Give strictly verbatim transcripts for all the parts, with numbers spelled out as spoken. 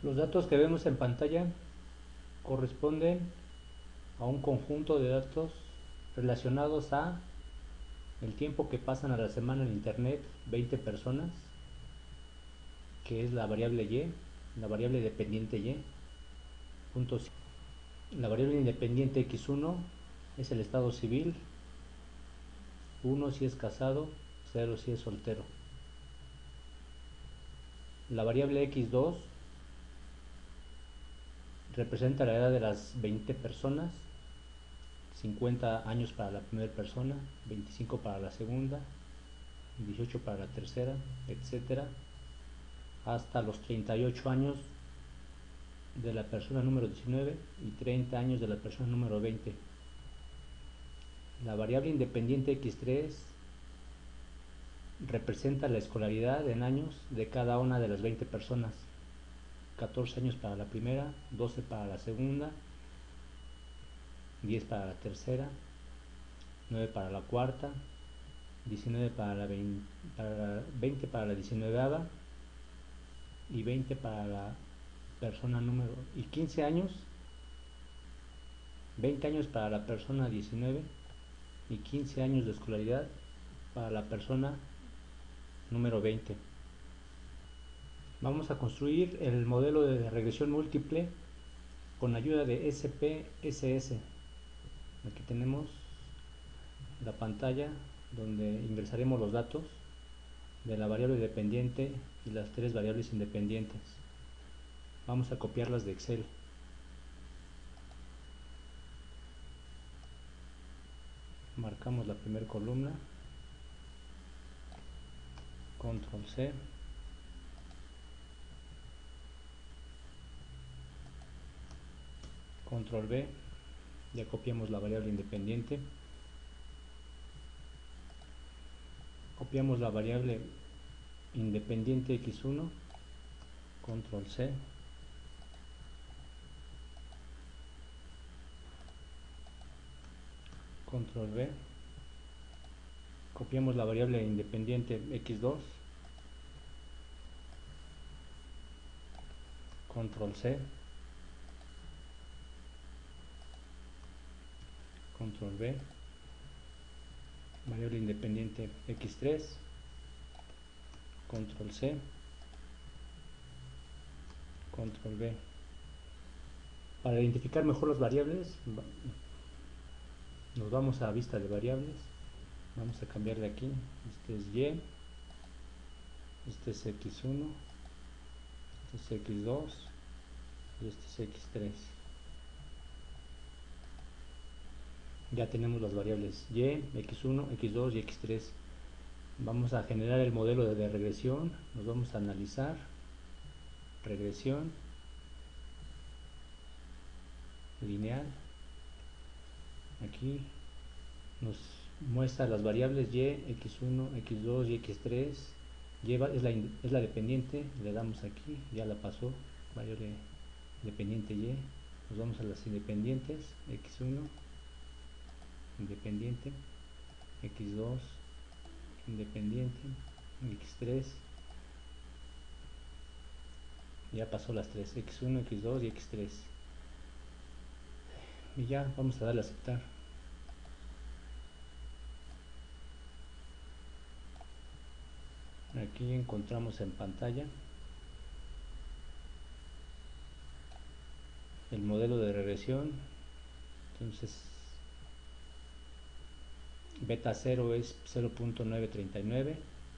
Los datos que vemos en pantalla corresponden a un conjunto de datos relacionados a el tiempo que pasan a la semana en internet veinte personas, que es la variable y, la variable dependiente y. Punto. La variable independiente equis uno es el estado civil, uno si es casado, cero si es soltero. La variable equis dos representa la edad de las veinte personas, cincuenta años para la primera persona, veinticinco para la segunda, dieciocho para la tercera, etcétera, hasta los treinta y ocho años de la persona número diecinueve y treinta años de la persona número veinte. La variable independiente equis tres representa la escolaridad en años de cada una de las veinte personas, catorce años para la primera, doce para la segunda, diez para la tercera, nueve para la cuarta, diecinueve para la veinte, para la veinte para la diecinueve y veinte para la persona número y quince años, veinte años para la persona diecinueve y quince años de escolaridad para la persona número veinte. Vamos a construir el modelo de regresión múltiple con ayuda de ese pe ese ese. Aquí tenemos la pantalla donde ingresaremos los datos de la variable dependiente y las tres variables independientes. Vamos a copiarlas de Excel. Marcamos la primera columna, control ce, control ve, ya copiamos la variable independiente, copiamos la variable independiente equis uno, control ce, control ve, copiamos la variable independiente equis dos, control ce, control ve, variable independiente equis tres, control ce, control ve. Para identificar mejor las variables, nos vamos a vista de variables, vamos a cambiar de aquí, este es y, este es equis uno, este es equis dos y este es equis tres. Ya tenemos las variables y, equis uno, equis dos y equis tres. Vamos a generar el modelo de regresión, nos vamos a analizar, regresión, lineal. Aquí nos muestra las variables y, equis uno, equis dos y equis tres. Lleva, es, la, es la dependiente, le damos aquí, ya la pasó, variable dependiente y. Nos vamos a las independientes, equis uno, independiente, equis dos, independiente, equis tres, ya pasó las tres, equis uno, equis dos y equis tres. Y ya vamos a darle a aceptar. Aquí encontramos en pantalla el modelo de regresión. Entonces beta cero es cero punto novecientos treinta y nueve,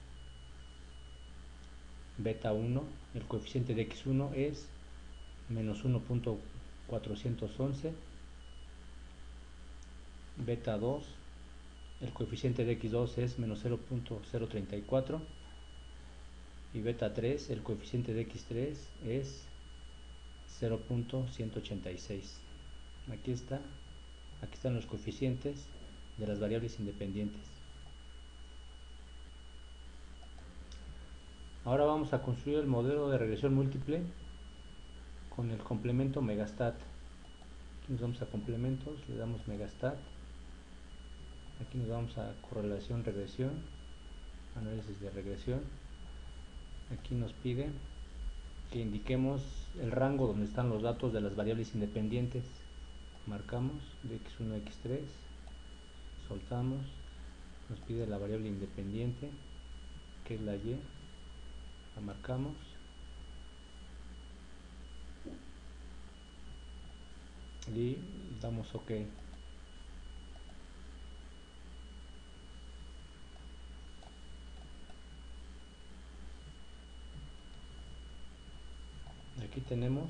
beta uno, el coeficiente de equis uno es menos uno punto cuatrocientos once, beta dos, el coeficiente de equis dos es menos cero punto cero treinta y cuatro, y beta tres, el coeficiente de equis tres es cero punto ciento ochenta y seis. Aquí está, aquí están los coeficientes de las variables independientes. Ahora vamos a construir el modelo de regresión múltiple con el complemento megastat. Aquí nos vamos a complementos, le damos megastat. Aquí nos vamos a correlación regresión, análisis de regresión. Aquí nos pide que indiquemos el rango donde están los datos de las variables independientes. Marcamos de equis uno a equis tres, soltamos, nos pide la variable independiente que es la y, la marcamos y damos ok. Aquí tenemos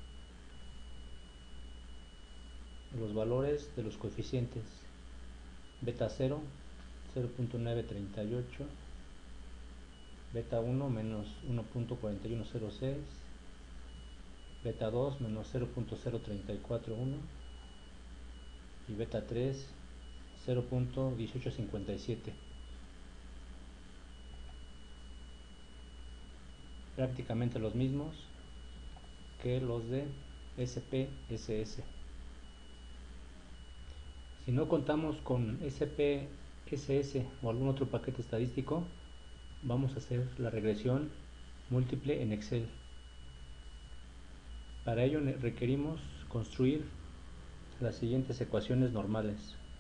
los valores de los coeficientes: beta cero, cero punto nueve treinta y ocho, beta uno menos uno punto cuarenta y uno cero seis, beta dos menos cero punto cero treinta y cuatro uno y beta tres cero punto dieciocho cincuenta y siete. Prácticamente los mismos que los de ese pe ese ese. Si no contamos con ese pe ese ese o algún otro paquete estadístico, vamos a hacer la regresión múltiple en Excel. Para ello requerimos construir las siguientes ecuaciones normales.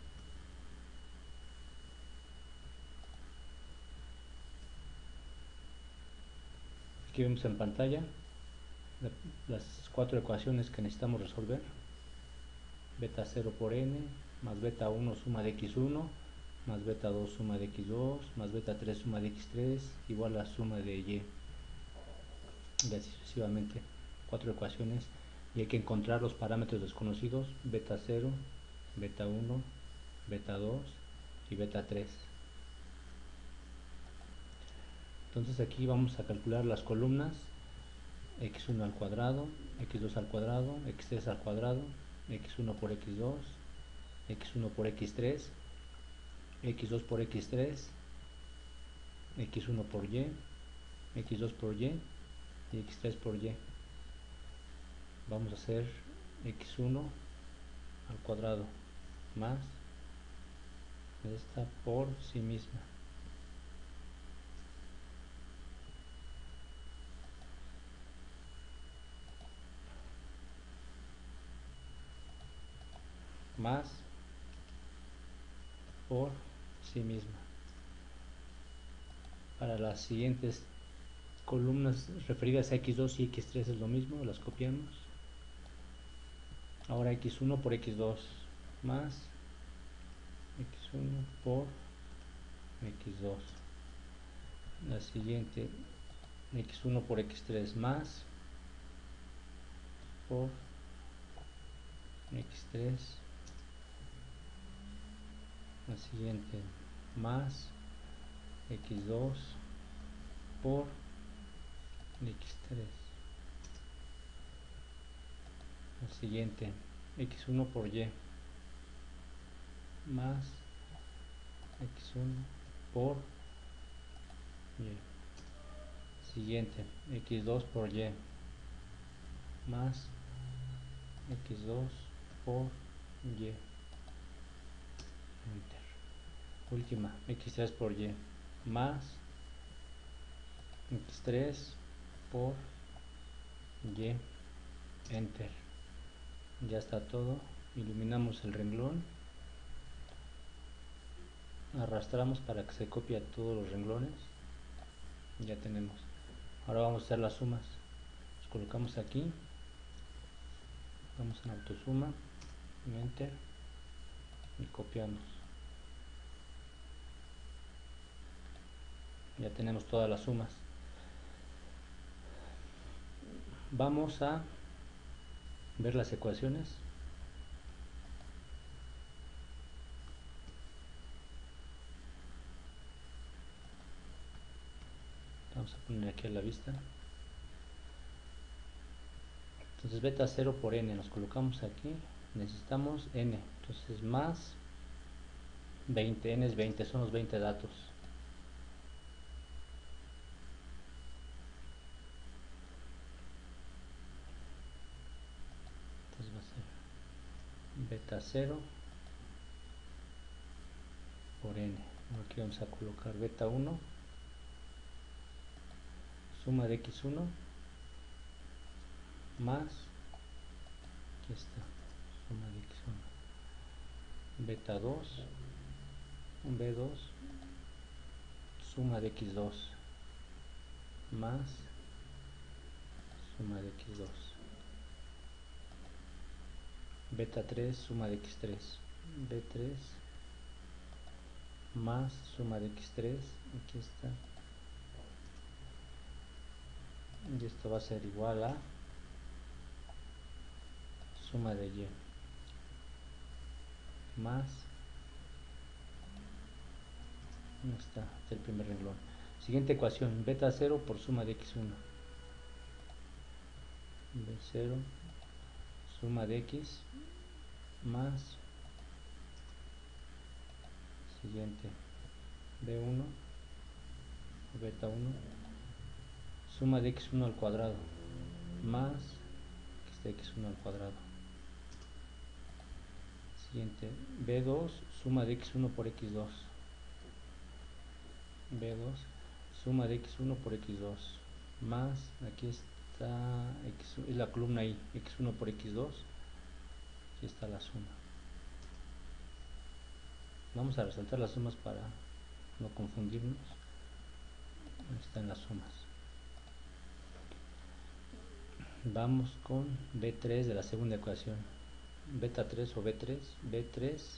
Aquí vemos en pantalla las cuatro ecuaciones que necesitamos resolver: beta cero por n, más beta uno suma de equis uno, más beta dos suma de equis dos, más beta tres suma de equis tres, igual a suma de y, y así sucesivamente. Cuatro ecuaciones, y hay que encontrar los parámetros desconocidos: beta cero, beta uno, beta dos y beta tres. Entonces aquí vamos a calcular las columnas: equis uno al cuadrado, equis dos al cuadrado, equis tres al cuadrado, equis uno por equis dos, equis uno por equis tres, equis dos por equis tres, equis uno por y, equis dos por y y equis tres por y. Vamos a hacer equis uno al cuadrado más esta por sí misma, más por sí misma. Para las siguientes columnas referidas a equis dos y equis tres es lo mismo, las copiamos. Ahora equis uno por equis dos más equis uno por equis dos. La siguiente equis uno por equis tres más por equis tres. La siguiente más equis dos por equis tres. La siguiente equis uno por y más equis uno por y. Siguiente equis dos por y más equis dos por y. Enter. Última equis tres por y más equis tres por y. Enter. Ya está todo. Iluminamos el renglón, arrastramos para que se copie a todos los renglones. Ya tenemos. Ahora vamos a hacer las sumas. Los colocamos aquí, vamos en autosuma, enter y copiamos. Ya tenemos todas las sumas. Vamos a ver las ecuaciones. Vamos a poner aquí a la vista. Entonces beta cero por n, nos colocamos aquí, necesitamos n, entonces más veinte, n es veinte, son los veinte datos. Entonces va a ser beta cero por n. Aquí vamos a colocar beta uno, suma de equis uno más, aquí está, suma de x uno, beta dos, b dos, suma de x dos, más, suma de x dos, beta tres, suma de x tres, b tres, más, suma de x tres, aquí está, y esto va a ser igual a suma de y, más, ahí está, este es el primer renglón. Siguiente ecuación, beta cero por suma de x uno, b cero, suma de x, más, siguiente, b uno, beta uno, suma de x uno al cuadrado, más, aquí está x uno al cuadrado. Siguiente, b dos, suma de x uno por x dos, b dos, suma de x uno por x dos, más, aquí está, x, es la columna i, x uno por x dos, aquí está la suma. Vamos a resaltar las sumas para no confundirnos. Ahí están las sumas. Vamos con b tres de la segunda ecuación, beta tres o b tres, b tres,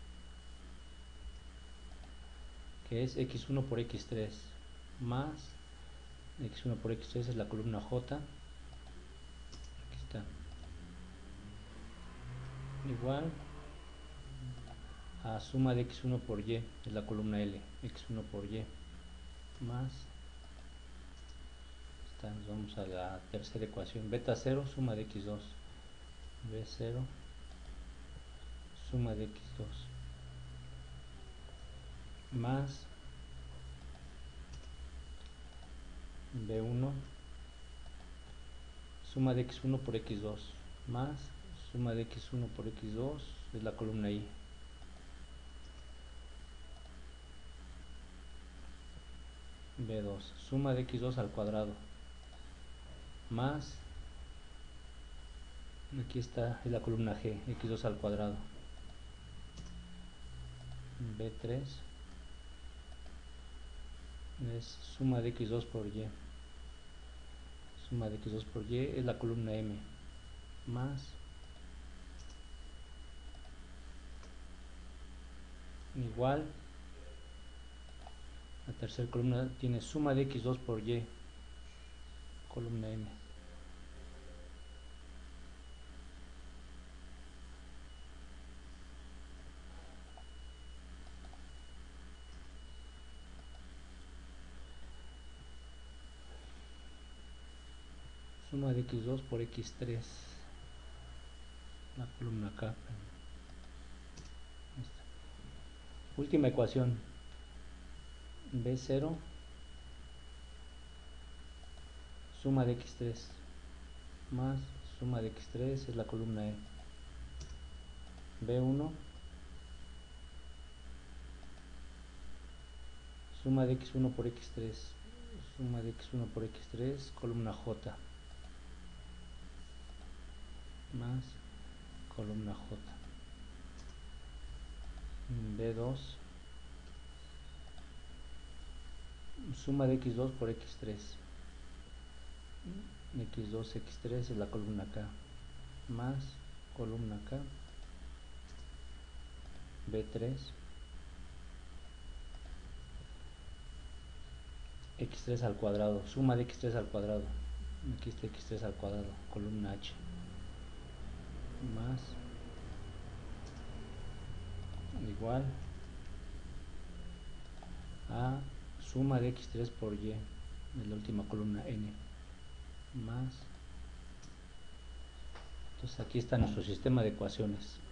que es x uno por x tres, más x uno por x tres es la columna j, aquí está, igual a suma de x uno por y, es la columna L, x uno por y, más, está, nos vamos a la tercera ecuación, beta cero, suma de x dos, b cero, suma de x dos, más b uno, suma de x uno por x dos, más suma de x uno por x dos, es la columna i, b dos, suma de x dos al cuadrado, más, aquí está, es la columna g, x dos al cuadrado, b tres, es suma de x dos por y, suma de x dos por y, es la columna m, más, igual, la tercera columna tiene suma de x dos por y, columna m, suma de x dos por x tres, la columna acá. Última ecuación, b cero, suma de x tres, más suma de x tres, es la columna e, b uno, suma de x uno por x tres, suma de x uno por x tres, columna j, más columna j, b dos, suma de x dos por x tres, x dos, x tres es la columna K, más columna K, b tres, x tres al cuadrado, suma de x tres al cuadrado, aquí está x tres al cuadrado, columna H, más, igual a suma de x tres por y, en la última columna n, más, entonces aquí está nuestro sistema de ecuaciones.